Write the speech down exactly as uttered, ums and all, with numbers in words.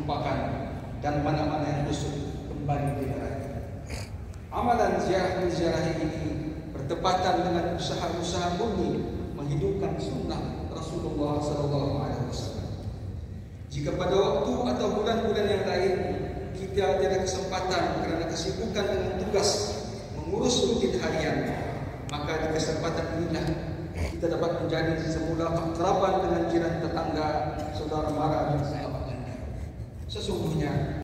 ditumpahkan dan mana-mana yang busuk kembali di neraka. Amalan ziarah-ziarah ini bertepatan dengan usaha-usaha murni menghidupkan sunnah Rasulullah sallallahu alaihi wasallam. Jika pada waktu atau bulan-bulan yang lain kita tiada kesempatan kerana kesibukan dengan tugas mengurus rutin harian, maka di kesempatan inilah kita dapat menjadi semula akraban dengan jiran tetangga, saudara mara dan sahabat anda. Sesungguhnya